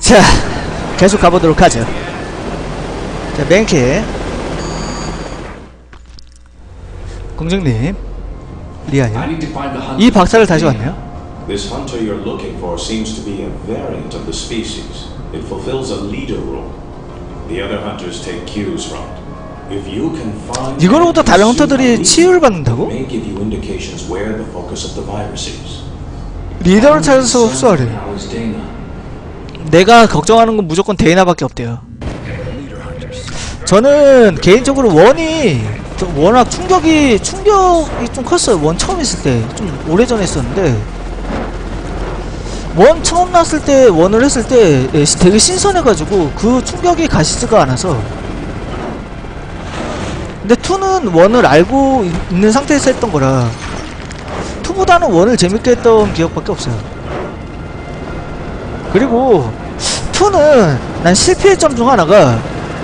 자, 계속 가보도록 하죠. 자, 맨키 공주님, 리아요. 이 박사를 다시 왔네요. This hunter you're looking for seems to be a variant of the species. It fulfills a leader role. The other hunters take cues from it. If you can find 이거로부터 다른 헌터들이 치유를 받는다고? may give you indications where the focus of the virus is. 리더를 찾아서 흡수하래. 내가 걱정하는 건 무조건 데이나밖에 없대요. 저는 개인적으로 원이 워낙 충격이 좀 컸어요. 원 처음 했을 때. 좀 오래전에 했었는데 원 처음 나왔을 때 원을 했을 때 되게 신선해가지고 그 충격이 가시지가 않아서. 근데 2는 원을 알고 있는 상태에서 했던 거라 2보다는 원을 재밌게 했던 기억밖에 없어요. 그리고 2는 난 실패의 점 중 하나가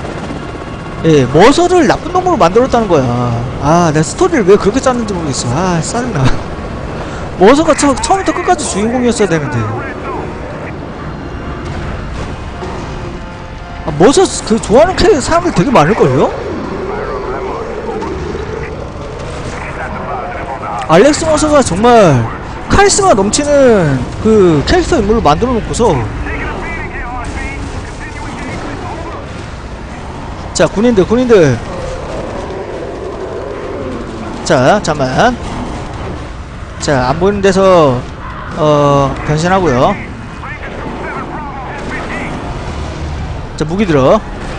머서를 나쁜 놈으로 만들었다는 거야. 아, 내가 스토리를 왜 그렇게 짰는지 모르겠어. 아, 짜증나. 머서가 처음부터 끝까지 주인공이었어야 되는데. 아, 머서 그 좋아하는 사람들 되게 많을걸요? 알렉스 머서가 정말 카리스마 넘치는 그 캐릭터 인물을 만들어 놓고서. 자, 군인들 자, 잠만. 자, 안 보이는 데서 변신하고요. 자, 무기 들어.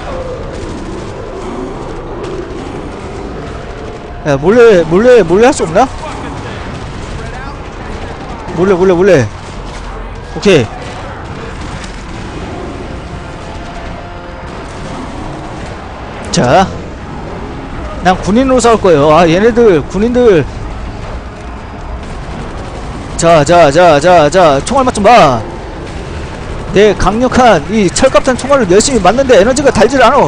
야, 몰래 할 수 없나? 몰래. 오케이. 자, 난 군인으로 싸울 거예요. 아, 얘네들 군인들. 자, 총알 맛 좀 봐. 내 강력한 이 철갑탄 총알을 열심히 맞는데 에너지가 달질 않아.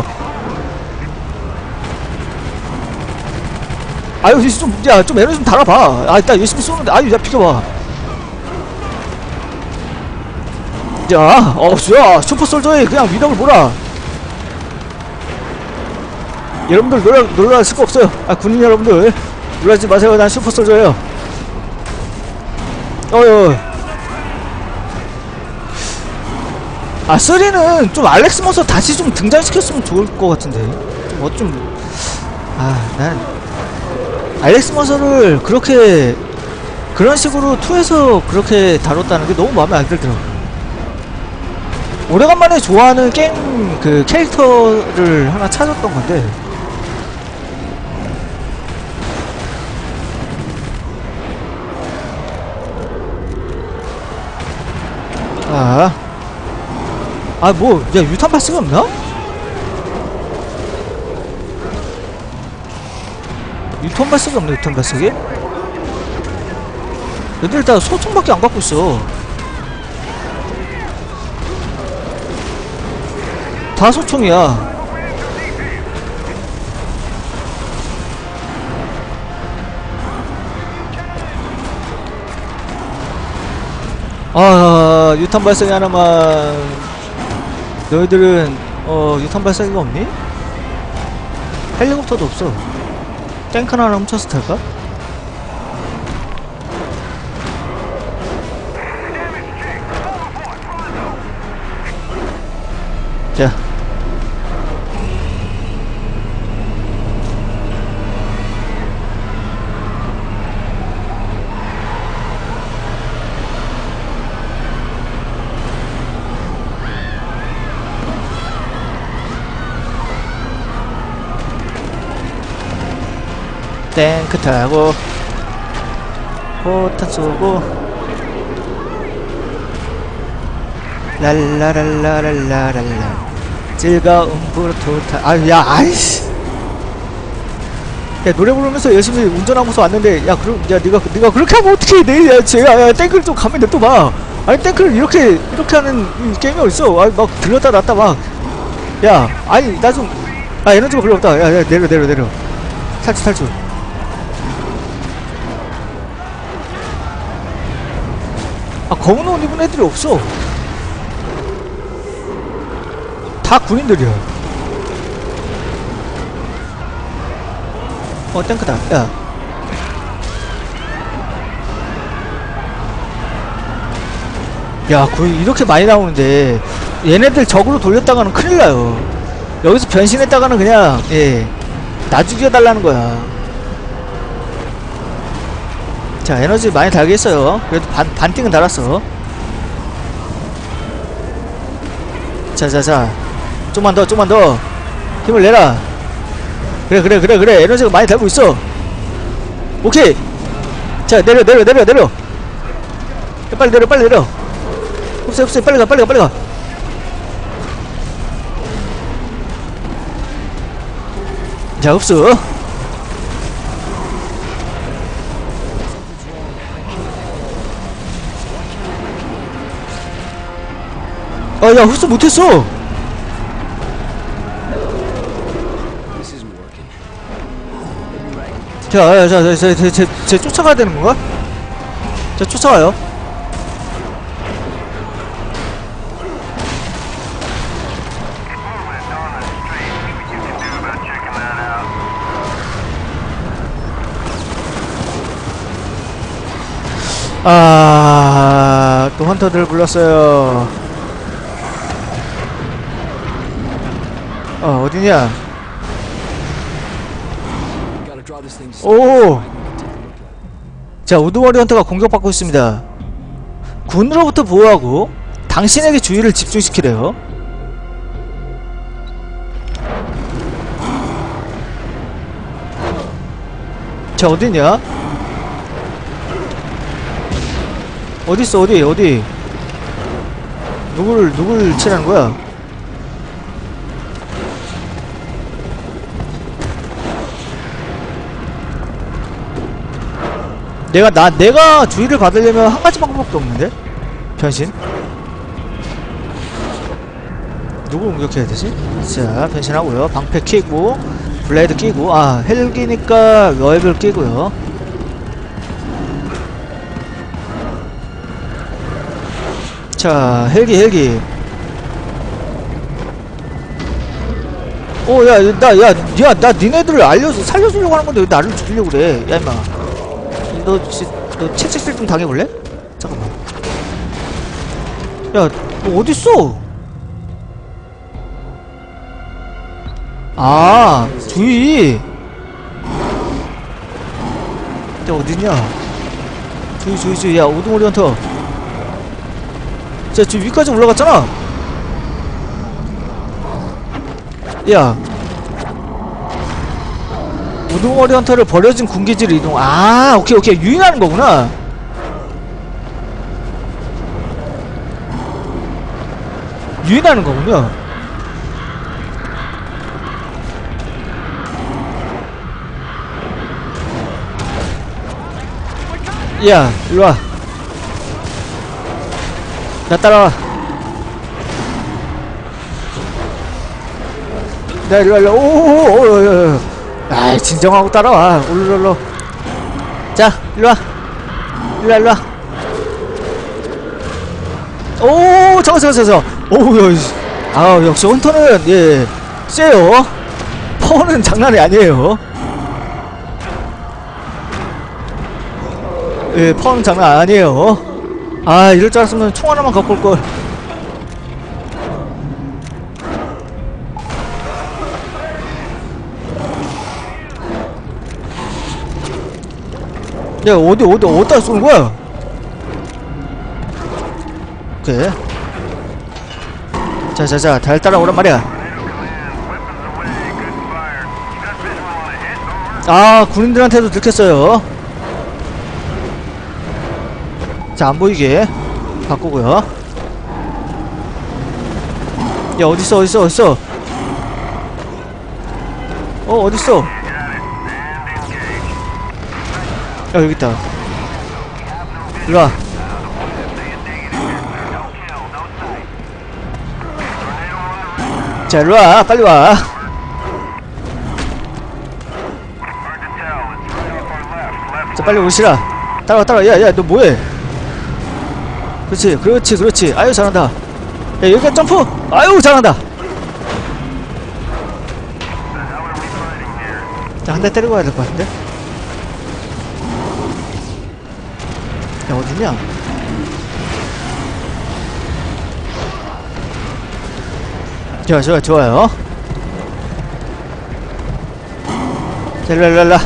아유, 좀 에너지 좀 달아봐. 아, 일단 열심히 쏘는데. 아유, 야, 비켜봐. 자, 좋아. 슈퍼솔저의 그냥 위력을 보라. 여러분들 놀랄 수가 없어요. 아, 군인 여러분들 놀라지 마세요. 난 슈퍼솔저예요. 아, 3는 좀 알렉스 머서 다시 좀 등장시켰으면 좋을 것 같은데. 난 알렉스 머서를 그렇게 그런 식으로 2에서 그렇게 다뤘다는 게 너무 마음에 안 들더라고. 오래간만에 좋아하는 게임 그 캐릭터를 하나 찾았던 건데. 야, 유탄 발사가 없나? 유탄 발사가 없네, 유탄 발사기? 얘들 다 소총밖에 안 갖고 있어. 다 소총이야. 유탄 발사기 하나만. 너희들은 유탄 발사기가 없니? 헬리콥터도 없어. 탱크 하나 훔쳐서 탈까? 자, 탱크 타고 포탄 쏘고 랄라랄라랄라랄라 즐거운 프로토타. 아유, 야, 아이씨. 야, 노래 부르면서 열심히 운전하고서 왔는데, 야, 그럼, 야, 네가 그렇게 하면 어떡해. 내일, 야, 야, 탱크를 좀 가면 돼, 또 봐. 아니, 탱크를 이렇게 하는 게임이 어딨어. 아니, 막 들렀다 놨다 막. 야, 아니, 나 좀, 에너지가 별로 없다. 야, 내려. 탈출. 검은 옷 입은 애들이 없어. 다 군인들이야. 탱크다. 야, 야, 이렇게 많이 나오는데 얘네들 적으로 돌렸다가는 큰일나요. 여기서 변신했다가는 그냥 나 죽여달라는 거야. 자, 에너지 많이 달겠어요. 그래도 반띵은 달았어. 자자자, 좀만 더 힘을 내라. 그래 에너지가 많이 달고 있어. 오케이. 자, 내려. 빨리 내려. 없어, 빨리 가. 자, 없어. 야, 흡수 못했어. 자, 쟤 쫓아가야 되는 건가? 자, 쫓아가요. 또 헌터들 불렀어요. 어디냐? 오! 자, 우두머리 헌터가 공격받고 있습니다. 군으로부터 보호하고 당신에게 주의를 집중시키래요. 자, 어디냐? 어딨어, 어디? 누굴 치라는 거야? 내가 주의를 받으려면 한 가지 방법밖에 없는데? 변신? 누구 공격해야 되지? 자, 변신하고요. 방패 끼고, 블레이드 끼고, 헬기니까 여액을 끼고요. 자, 헬기. 나 니네들을 살려주려고 하는 건데 왜 나를 죽이려고 그래? 야, 임마. 너 채찍질 좀 당해볼래? 잠깐만. 야, 너 어딨어? 주의. 야, 어딨냐? 주의. 야, 우두머리 헌터. 자, 지금 위까지 올라갔잖아. 야, 우두머리 헌터를 버려진 군기지를 이동. 오케이. 유인하는 거구나. 유인하는 거군요. 야, 일로와. 나 따라와. 나 일로와. 오오오오. 진정하고 따라와. 올로. 자, 일로와. 오, 저거. 오우, 역시 헌터는 세요. 파워는 장난이 아니에요. 파워는 장난 아니에요. 이럴 줄 알았으면 총 하나만 갖고 올걸. 야, 어디다 쏘는 거야? 오케이. 자, 달 따라오란 말이야. 군인들한테도 들켰어요. 자, 안 보이게 바꾸고요. 야, 어딨어? 어딨어? 야, 여기 있다. 일로와. 자, 일로와. 빨리 와. 자, 빨리 오시라. 따라와. 야, 너 뭐해? 그렇지. 아유, 잘한다. 야, 여기까지 점프. 아유, 잘한다. 자, 한 대 때리고 가야 될 것 같은데? 야, 어딨냐? 좋아요. 자, 일로와.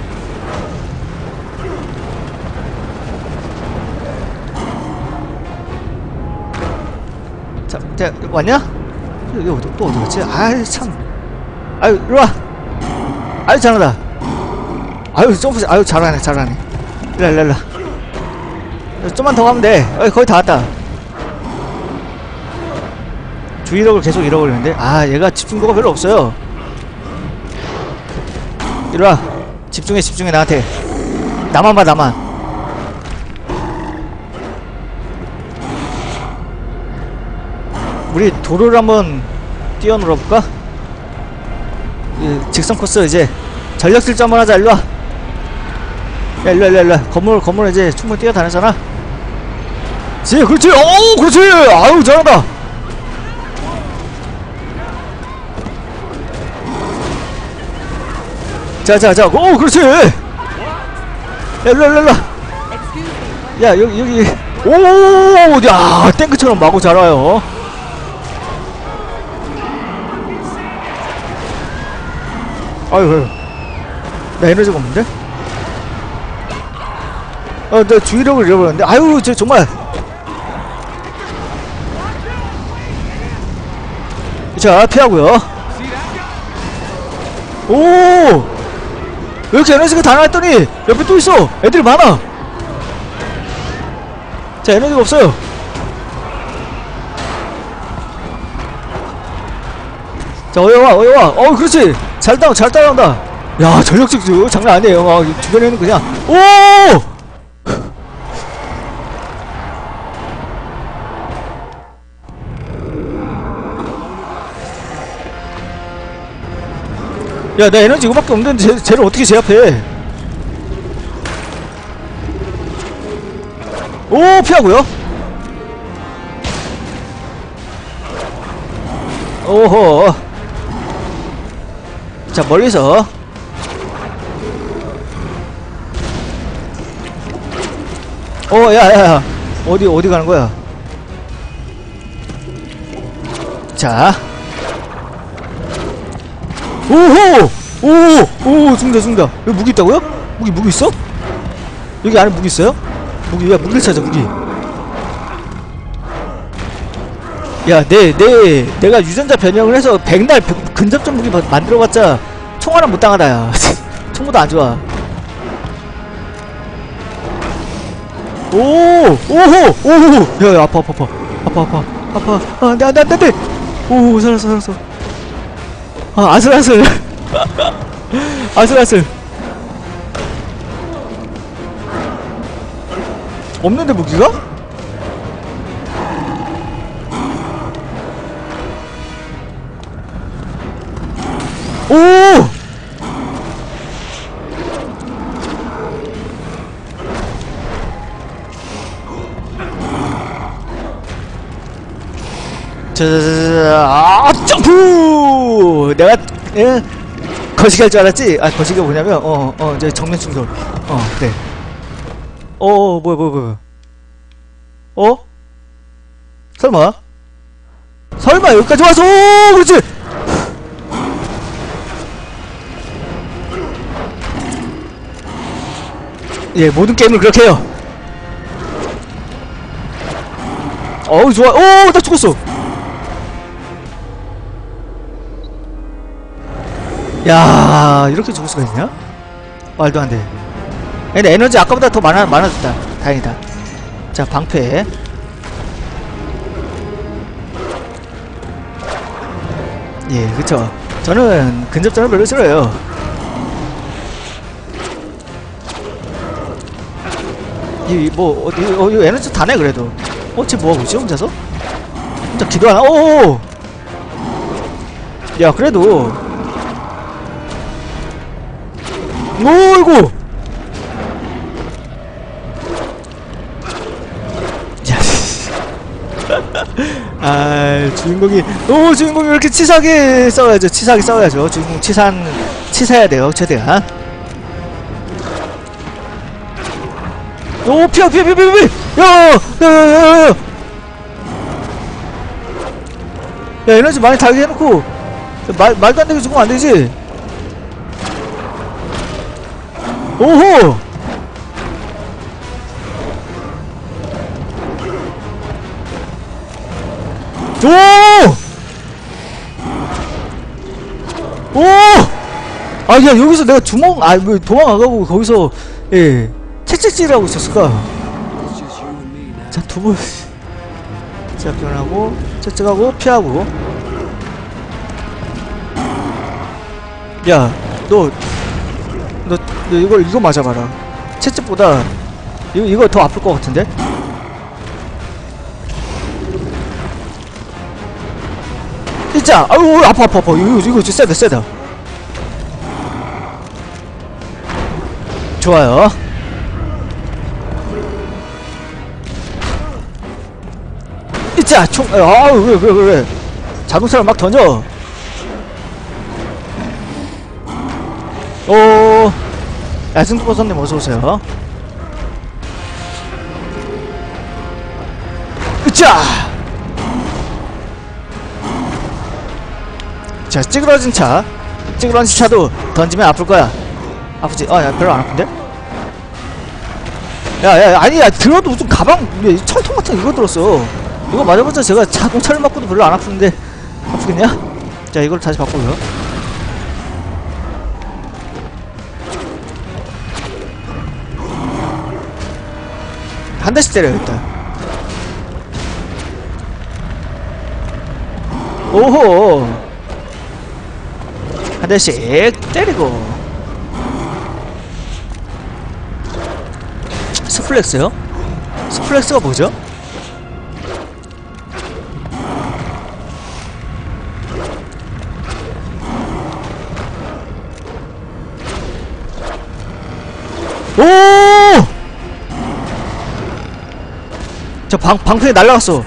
자, 왔냐? 여기 또 어디 갔지? 아이, 참. 아유, 일로와. 아유, 잘한다. 아유, 점프, 아유, 잘하네. 일로와. 좀만 더 가면 돼. 거의 다 왔다. 주의력을 계속 잃어버리는데? 아, 얘가 집중도가 별로 없어요. 이리와. 집중해, 나한테. 나만 봐, 나만. 우리 도로를 한번 뛰어놀아볼까? 직선 코스 이제 전력 실전 한번 하자. 일로와. 야, 일로와. 건물 이제 충분히 뛰어다녔잖아. 그렇지. 어우, 그렇지. 아유, 잘한다. 자, 오, 그렇지. 야, 일로와. 야, 여기. 오, 야, 탱크처럼 마구 자라요. 아유, 나 에너지가 없는데? 나 주의력을 잃어버렸는데? 아유, 정말. 자, 피하고요. 오! 왜 이렇게 에너지가 다 나왔더니 옆에 또 있어! 애들이 많아! 자, 에너지가 없어요. 자, 어여와. 그렇지! 잘 따라온다. 야, 전력질 장난 아니에요. 주변에는 그냥, 오! 야, 나 에너지 이거밖에 없는데 쟤를 어떻게 제압해? 오, 피하고요. 오호. 자, 멀리서. 야. 어디 가는 거야? 자. 오호! 오, 죽는다. 여기 무기 있다고요? 무기 있어? 여기 안에 무기 있어요? 무기를 찾아, 무기. 야, 내가 유전자 변형을 해서 백날 근접전 무기 만들어봤자 총 하나 못 당하다, 야. 총보다 안 좋아. 오호! 야, 아파. 안 돼. 오, 살았어. 아, 아슬아슬. 없는데 무기가? 오! 점프! 내가 거시기 할 줄 알았지? 아, 거시기가 뭐냐면 이제 정면 충돌. 그래. 뭐야. 설마 여기까지 와서. 그렇지. 예, 모든 게임을 그렇게 해요. 좋아. 나 죽었어. 야, 이렇게 죽을 수가 있냐? 말도 안 돼. 근데 에너지 아까보다 더 많아졌다. 다행이다. 자, 방패. 예, 그쵸. 저는 근접전을 별로 싫어요. 어디 에너지 다네, 그래도. 쟤 뭐하고 있지, 혼자서? 혼자 기도하나? 오! 야, 그래도. 오이고! 야, 주인공이 왜 이렇게 치사하게 싸워야죠. 주인공 치사한 치사해야 돼요 최대한. 오 피어 야야야야야 야 에너지 많이 달게 해놓고 말도 안되게 죽으면 안되지. 오호 오! 오! 아, 야, 여기서 내가 뭐 도망 안 가고 거기서, 예, 채찍질하고 있었을까? 자, 두부. 자, 변하고, 채찍하고, 피하고. 야, 너 이거 맞아봐라. 채찍보다, 이거 더 아플 것 같은데? 진짜! 아유, 아파. 이거 진짜 세다. 좋아요. 이자 총. 아우 왜 자동차를 막 던져. 야승두버섯님 어서오세요. 으쌰. 자, 찌그러진 차도 던지면 아플거야. 아프지? 야, 별로 안 아픈데? 야, 아니야, 들어도 무슨 가방, 철통 같은 이거 들었어. 이거 맞아봤자 제가 자동차를 맞고도 별로 안 아프는데, 아프겠냐? 자, 이걸 다시 바꾸고요. 한 대씩 때려야겠다. 오호! 한 대씩 때리고. 스플렉스요? 스플렉스가 뭐죠? 오! 저 방패 날라갔어.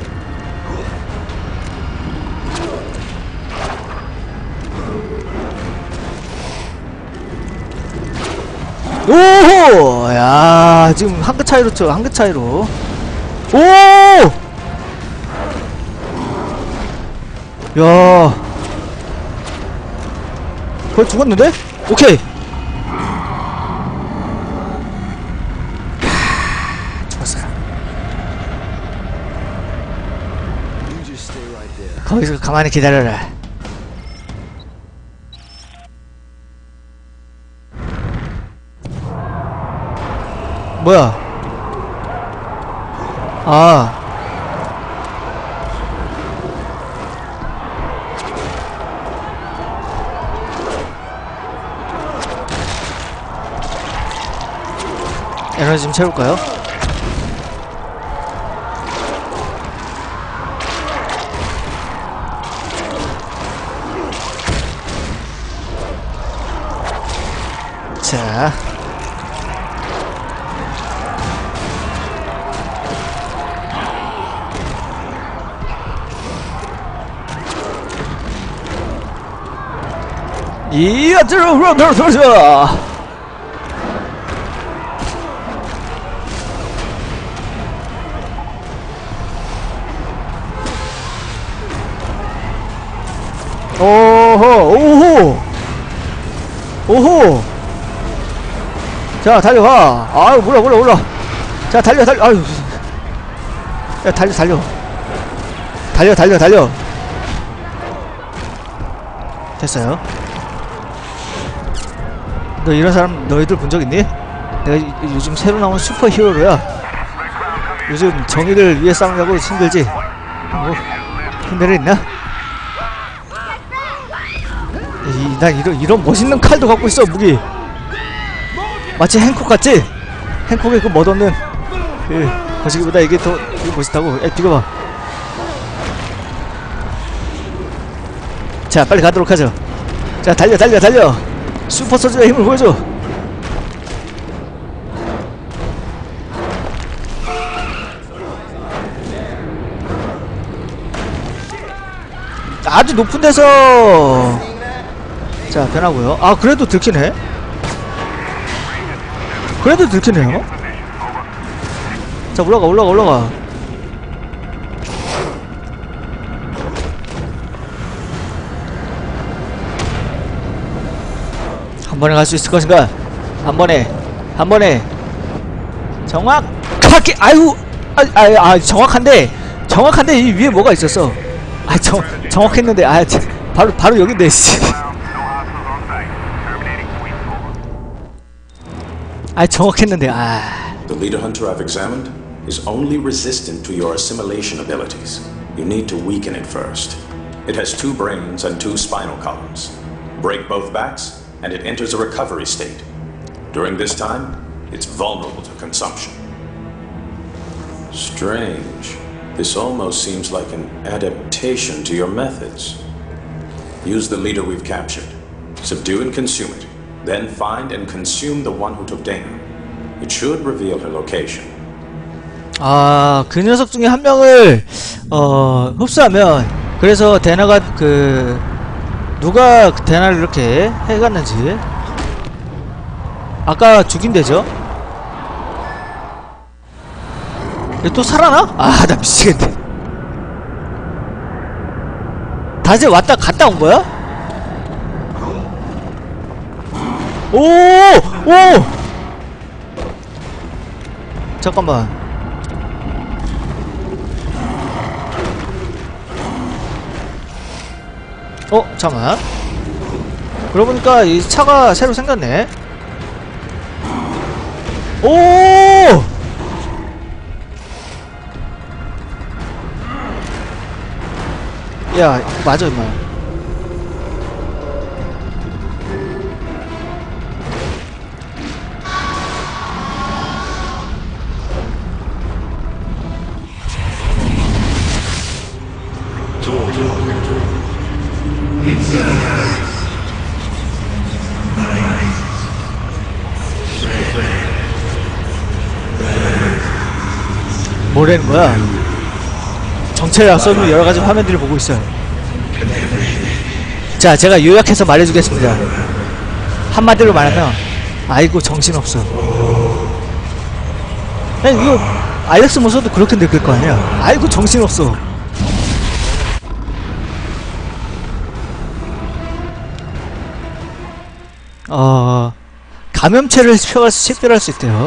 오호! 야, 지금 한 끗 차이로 쳐, 한 끗 차이로. 오! 야. 거의 죽었는데? 오케이. 죽었어요. 거기서 가만히 기다려라. 뭐야? 아. 에너지 좀 채울까요? 자. 이야 들어 오호 자 달려가. 아유 몰라 자 달려 아유 야 달려 됐어요. 너 이런 사람 너희들 본 적 있니? 내가 요즘 새로 나온 슈퍼 히어로야. 요즘 정의를 위해 싸우려고 힘들지. 뭐 힘들 일 있나? 난 이런 멋있는 칼도 갖고 있어. 무기 마치 행콕 같지? 행콕에 그 멋없는 그 거시기보다 이게 더 멋있다고. 이거 봐. 자 빨리 가도록 하죠. 자 달려 슈퍼 소주의 힘을 보여줘. 아주 높은 데서 자, 변하고요. 아, 그래도 들키네. 그래도 들키네요. 자, 올라가. 한 번에 갈 수 있을 것인가? 한 번에 정확하게. 아유, 정확한데 이 위에 뭐가 있었어. 정확했는데, 바로 여긴데. 정확했는데. The leader hunter I've examined is only resistant to your assimilation abilities. You need to weaken it first. It has 2 brains and 2 spinal columns. Break both backs, and it enters a recovery state. During this time, it's vulnerable to consumption. Strange. This almost seems like an adaptation to your methods. Use the leader we've captured. Subdue and consume it. Then find and consume the one who took Dana. It should reveal her location. 그 녀석 중에 한 명을 흡수하면, 그래서 데나가 누가 데나를 이렇게 해갔는지. 아까 죽인대죠? 얘 또 살아나? 나 미치겠네. 다시 왔다 갔다 온 거야? 오! 잠깐만. 잠깐만. 그러고 보니까 이 차가 새로 생겼네. 오! 야, 맞아, 임마. 뭐라는 거야? 정체를 앞서는 여러가지 화면들을 보고 있어요. 자, 제가 요약해서 말해주겠습니다. 한마디로 말하면, 아이고 정신없어. 이거 알렉스 모서도 그렇게 느낄 거 아니야. 아이고 정신없어. 감염체를 식별할 수 있대요.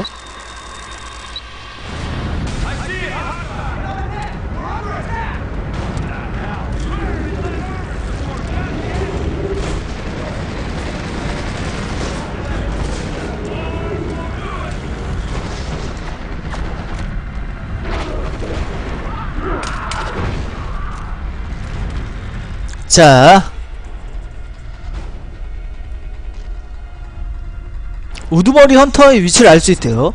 자, 우두머리 헌터의 위치를 알 수 있대요.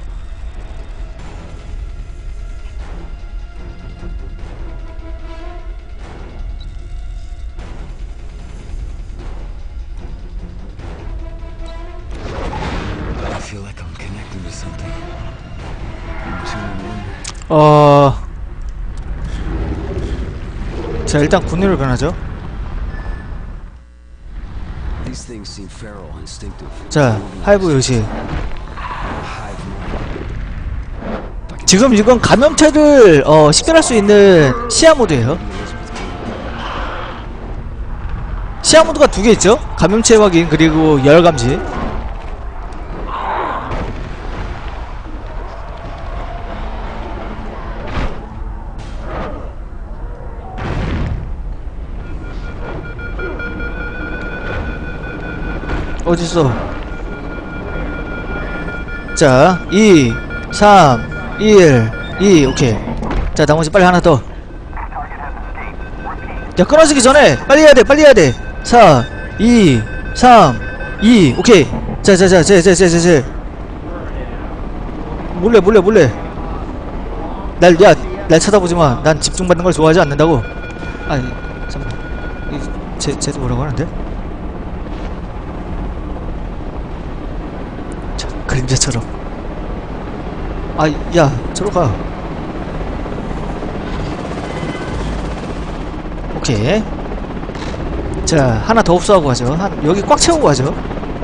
자, 일단 군대로 변하죠. 자, 하이브 요시. 지금 이건 감염체를 식별할 수 있는 시야 모드예요. 시야 모드가 2개 있죠? 감염체 확인 그리고 열 감지. 어딨어? 자, 2, 3, 1, 2, 오케이. 자, 나머지 빨리 하나 더. 야, 끊어지기 전에 빨리 해야 돼. 4, 2, 3, 2, 오케이. 자. 몰래. 날 쳐다보지 마. 난 집중받는 걸 좋아하지 않는다고. 아니, 잠깐만. 쟤도 뭐라고 하는데? 자, 그림자처럼. 야, 저로 가. 오케이. 자, 하나 더 흡수하고 가죠. 여기 꽉 채우고 가죠.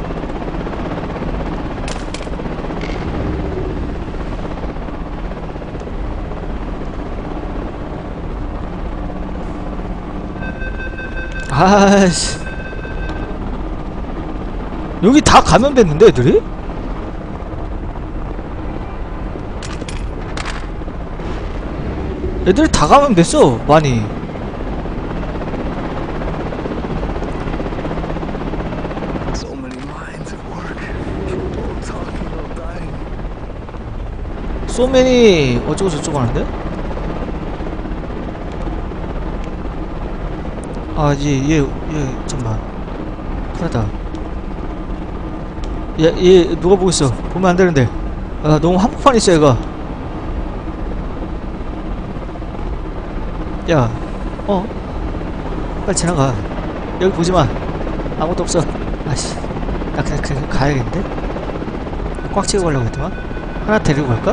아이씨, 여기 다 감염됐는데 애들이? 애들이 다 감염됐어 많이. 소맨이 어쩌고 저쩌고 하는데? 아, 얘 잠깐만. 큰일났다. 얘 누가 보고 있어. 보면 안 되는데. 아, 너무 한복판 있어 얘가. 야, 빨리 지나가. 여기 보지마. 아무것도 없어. 아씨, 나 그냥 가야겠는데? 꽉 채우고 가려고 했더만. 하나 데리고 갈까?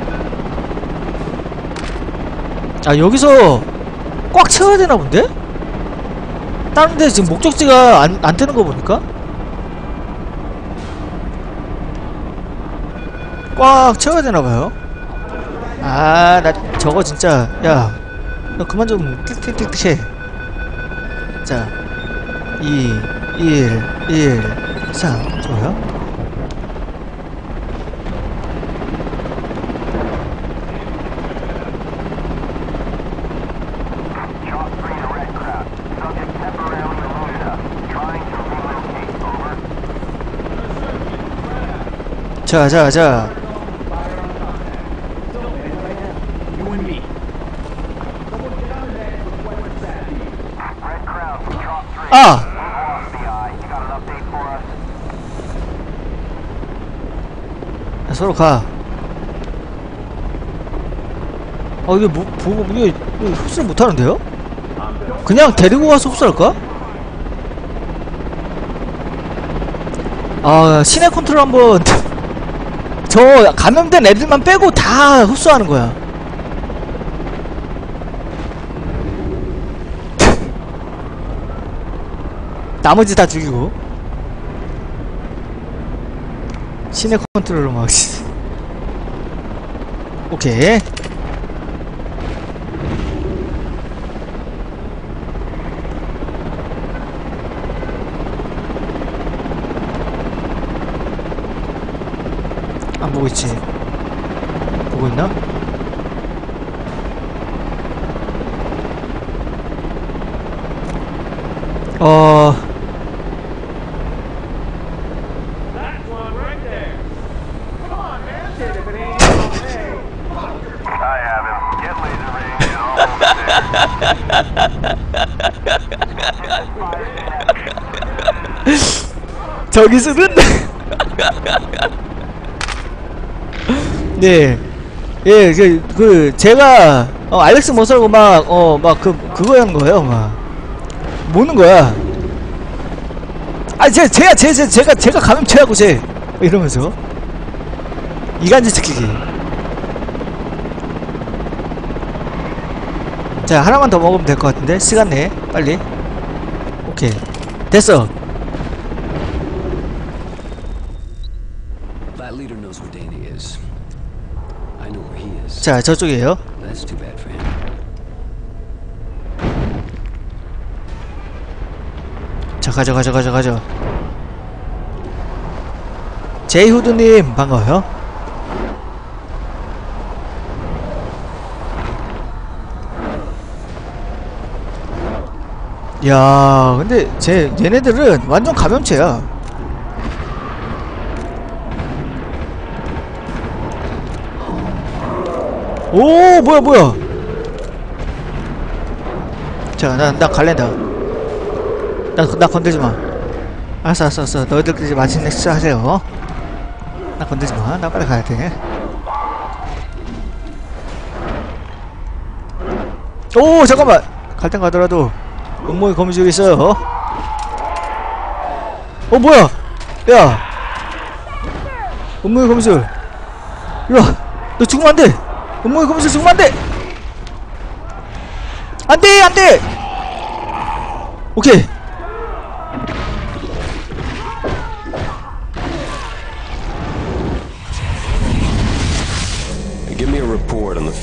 아, 여기서 꽉 채워야 되나 본데? 다른 데 지금 목적지가 안 뜨는 거 보니까? 꽉 채워야 되나 봐요. 아, 나 저거 진짜. 야, 너 그만 좀 띡띡띡 해. 자, 2, 1, 3. 좋아요. 자. 아! 야, 서로 가. 이게 보고, 이게 흡수를 못하는데요? 그냥 데리고 가서 흡수할까? 아, 시내 컨트롤 한번. 저 감염된 애들만 빼고 다 흡수하는 거야. 나머지 다 죽이고. 시내 컨트롤로 막. 오케이. 안 보고 있지? 보고 있나? 저기서는 네, 예, 제가 알렉스 못살고 그거 하는 거예요, 막 모는 거야. 아, 제가 감염 체하고 이러면서 이간질 시키기. 자, 하나만 더 먹으면 될 것 같은데 시간 내에 빨리. 오케이, 됐어. 자, 저쪽이에요. 자, 가져. 제이후드님 반가워요. 야, 근데 얘네들은 완전 감염체야. 오, 뭐야. 자, 나 갈랜다. 나 건들지마. 알았어. 너희들끼리 맛있는 식사 하세요. 나 건들지마. 나 빨리 가야돼. 오, 잠깐만. 갈 땐 가더라도 음모의 거미줄이 있어요. 뭐야. 야, 음모의 거미줄 이리와. 너 죽으면 안돼. 음모의 거미줄 죽으면 안돼. 안돼. 오케이.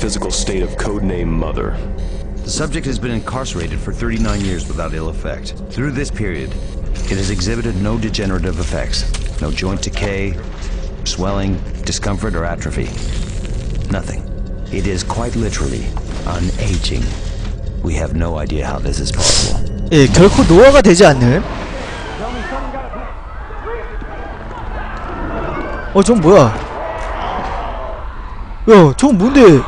physical state of codename Mother. The subject has been incarcerated for 39 years without ill effect. Through this period, it has exhibited no degenerative effects, no joint decay, swelling, discomfort, or atrophy. Nothing. It is quite literally unaging. We have no idea how this is possible. 예, 결코 노화가 되지 않는. 저건 뭐야? 야, 저건 뭔데?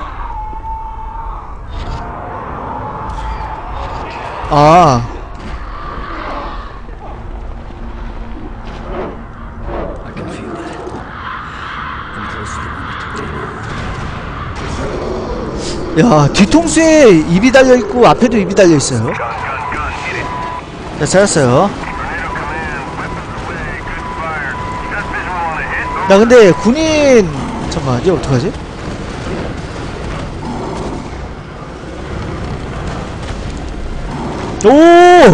아. 야, 뒤통수에 입이 달려있고 앞에도 입이 달려있어요. 자, 찾았어요. 나 근데 군인 잠깐만, 이제 어떡하지? 오!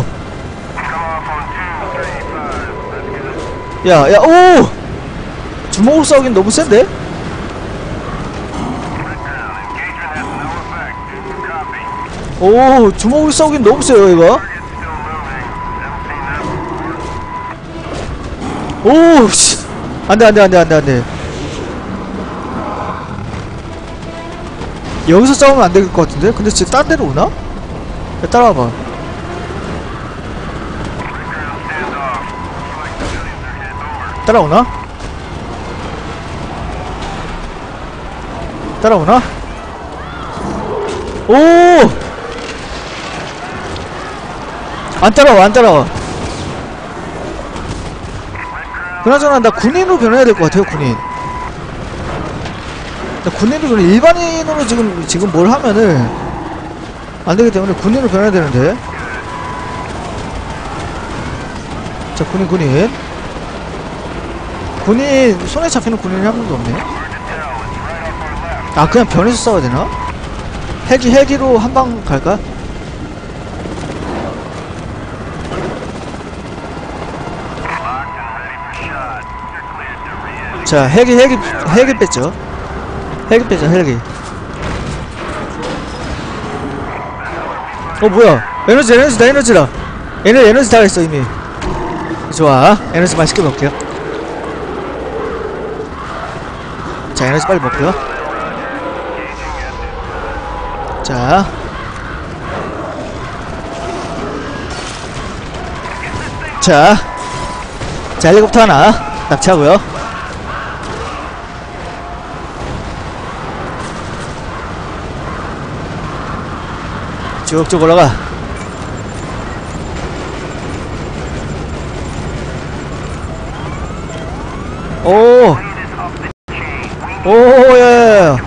야, 오! 주먹으로 싸우긴 너무 센데? 오, 주먹으로 싸우긴 너무 세요, 이거. 오, 씨. 안 돼. 여기서 싸우면 안 될 것 같은데? 근데 진짜 딴 데로 오나? 야, 따라와봐. 따라오나? 오! 안 따라와. 그나저나 나 군인으로 변해야 될 것 같아요. 나 군인으로 변해. 일반인으로 지금 뭘 하면은 안 되기 때문에 군인으로 변해야 되는데. 자, 군인 손에 잡히는 군인이 한 명도 없네. 아, 그냥 변해서 싸워야 되나? 헬기로 한 방 갈까? 자, 헬기 뺐죠. 헬기. 뭐야? 에너지다. 에너지 다 했어, 이미. 좋아. 에너지 맛있게 먹게요. 자, 에너지 빨리 먹고요. 자, 헬리콥터 하나 납치하고요. 쭉쭉 올라가. 예.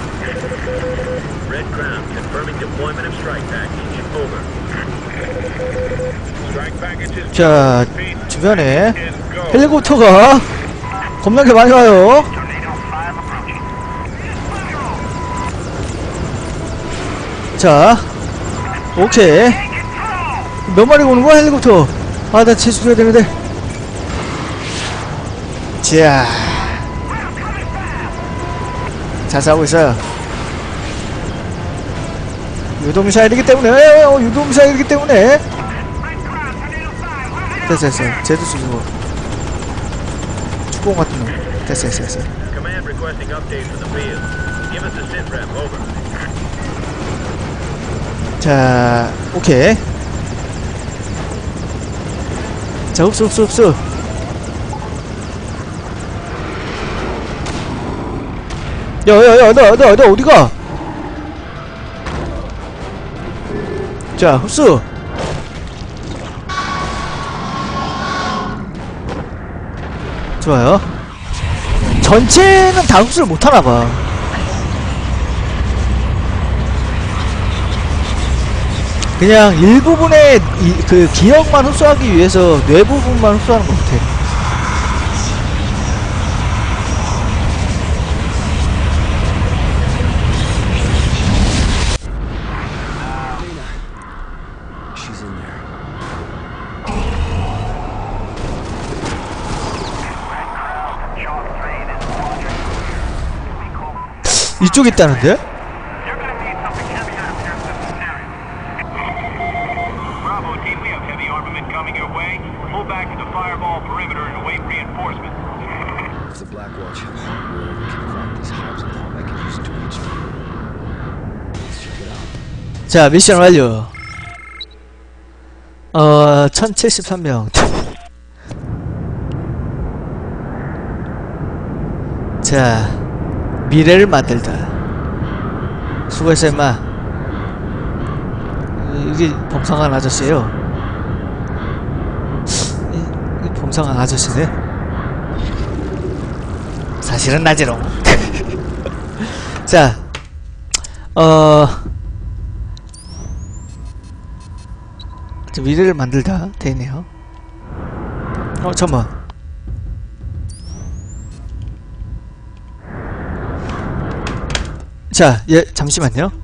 자, 주변에 헬리콥터가 겁나게 많이 와요. 자, 오케이. 몇 마리 오는 거야, 헬리콥터? 아, 나 제주도야 되는데. 자, 잘 싸우고 있어요. 유도미사일이기 때문에. 됐어. 쟤도 쏘고. 축구공 같은 놈. 됐어. 자, 오케이. 자, 흡수. 야, 나 어디가? 자, 흡수. 좋아요. 전체는 다 흡수를 못하나봐. 그냥 일부분의 그 기억만 흡수하기 위해서 뇌 부분만 흡수하는 것 같아. 이쪽에 있다는데? Riflemen coming your way. Pull back to the fireball perimeter and await reinforcements. If the Black Watch have hardware, we can crack these housing all I can use to reach them. Let's check it out. 자, 미션 완료. 1073명. 자, 미래를 만들다. 수고했어, 임마. 이게 범상한 아저씨예요. 이 범상한 아저씨네. 사실은 나지롱. 자, 미래를 만들다 되네요. 잠깐만. 자, 예, 잠시만요.